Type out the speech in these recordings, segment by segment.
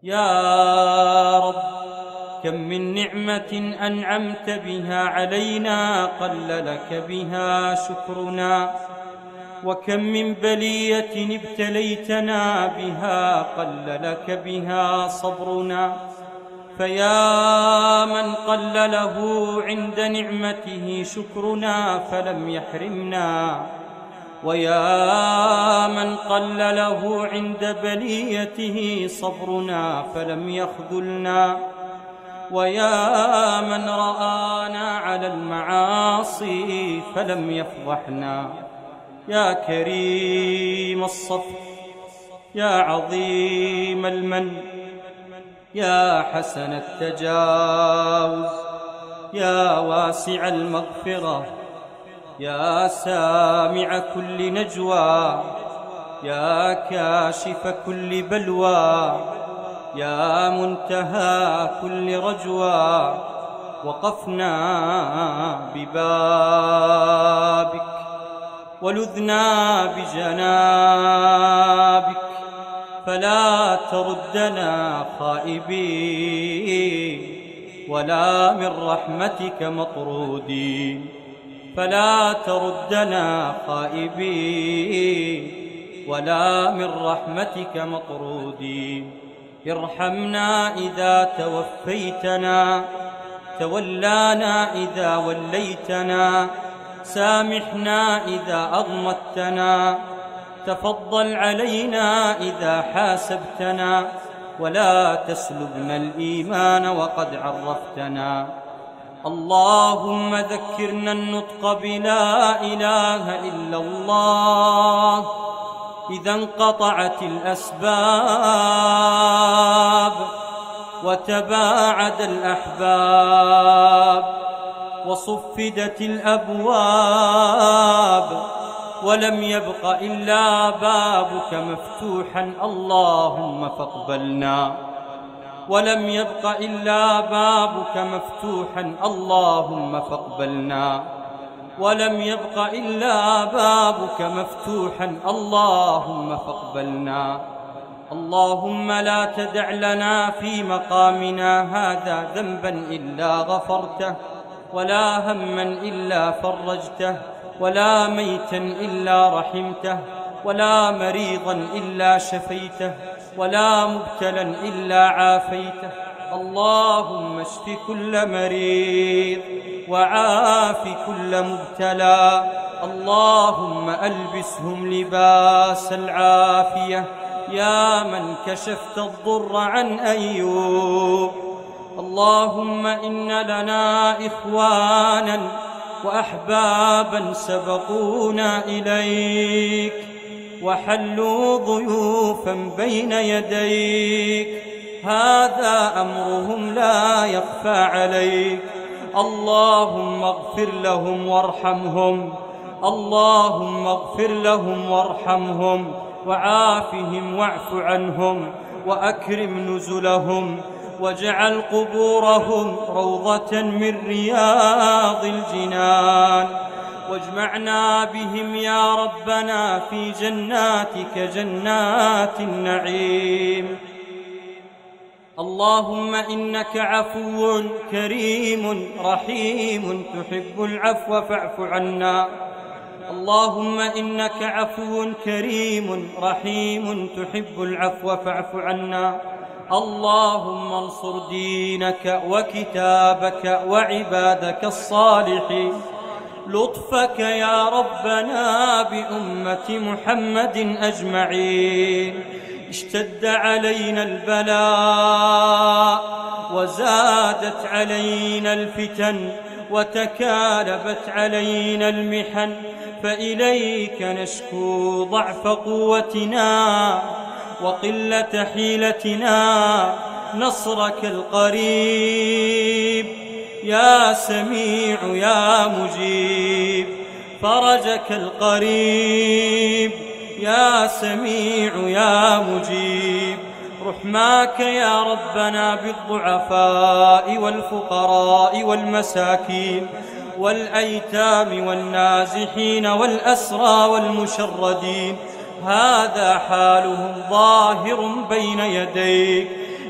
يا رب، كم من نعمة أنعمت بها علينا قل لك بها شكرنا، وكم من بلية ابتليتنا بها قل لك بها صبرنا. فيا من قل له عند نعمته شكرنا فلم يحرمنا، ويا من قل له عند بليته صبرنا فلم يخذلنا، ويا من رآنا على المعاصي فلم يفضحنا. يا كريم الصفح، يا عظيم المن، يا حسن التجاوز، يا واسع المغفرة، يا سامع كل نجوى، يا كاشف كل بلوى، يا منتهى كل رجوى، وقفنا ببابك ولذنا بجنابك، فلا تردنا خائبين ولا من رحمتك مطرودين، فلا تردنا خائبين ولا من رحمتك مطرودين. ارحمنا إذا توفيتنا، تولانا إذا وليتنا، سامحنا إذا أغمضتنا، تفضل علينا إذا حاسبتنا، ولا تسلبنا الإيمان وقد عرفتنا. اللهم ذكرنا النطق بلا إله إلا الله إذا انقطعت الأسباب وتباعد الأحباب وصفدت الأبواب ولم يبق إلا بابك مفتوحا، اللهم فاقبلنا. ولم يبق إلا بابك مفتوحا، اللهم فاقبلنا. ولم يبق إلا بابك مفتوحا، اللهم فاقبلنا. اللهم لا تدع لنا في مقامنا هذا ذنبا إلا غفرته، ولا هما إلا فرجته، ولا ميتا إلا رحمته، ولا مريضا إلا شفيته، ولا مبتلا إلا عافيته. اللهم اشف كل مريض وعاف كل مبتلى. اللهم ألبسهم لباس العافية يا من كشفت الضر عن أيوب. اللهم إن لنا إخوانا وأحبابا سبقونا إليك وحلوا ضيوفا بين يديك، هذا أمرهم لا يخفى عليك. اللهم اغفر لهم وارحمهم، اللهم اغفر لهم وارحمهم وعافهم واعف عنهم وأكرم نزلهم، واجعل قبورهم روضة من رياض الجنان، واجمعنا بهم يا ربنا في جناتك جنات النعيم. اللهم إنك عفو كريم رحيم تحب العفو فاعف عنا. اللهم إنك عفو كريم رحيم تحب العفو فاعف عنا. اللهم انصر دينك وكتابك وعبادك الصالحين. لطفك يا ربنا بأمة محمد أجمعين. اشتد علينا البلاء وزادت علينا الفتن وتكالبت علينا المحن، فإليك نشكو ضعف قوتنا وقلة حيلتنا. نصرك القريب يا سميع يا مجيب، فرجك القريب يا سميع يا مجيب. رحماك يا ربنا بالضعفاء والفقراء والمساكين والأيتام والنازحين والأسرى والمشردين، هذا حالهم ظاهر بين يديك.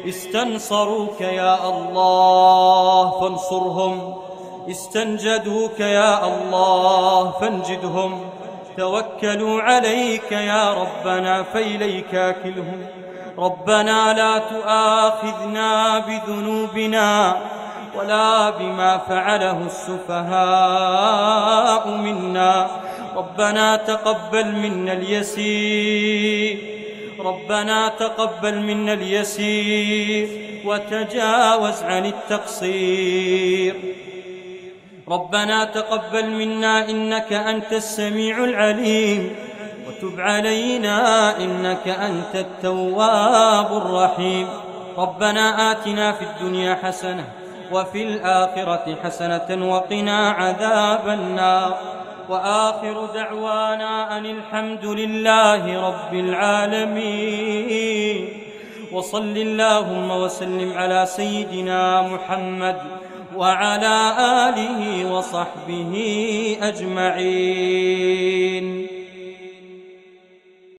استنصروك يا الله فانصرهم، استنجدوك يا الله فانجدهم، توكلوا عليك يا ربنا فإليك أكلهم. ربنا لا تؤاخذنا بذنوبنا ولا بما فعله السفهاء منا. ربنا تقبل منا اليسير، ربنا تقبل منا اليسير وتجاوز عن التقصير. ربنا تقبل منا إنك أنت السميع العليم، وتب علينا إنك أنت التواب الرحيم. ربنا آتنا في الدنيا حسنة وفي الآخرة حسنة وقنا عذاب النار. وآخر دعوانا أن الحمد لله رب العالمين. وصل اللهم وسلم على سيدنا محمد وعلى آله وصحبه أجمعين.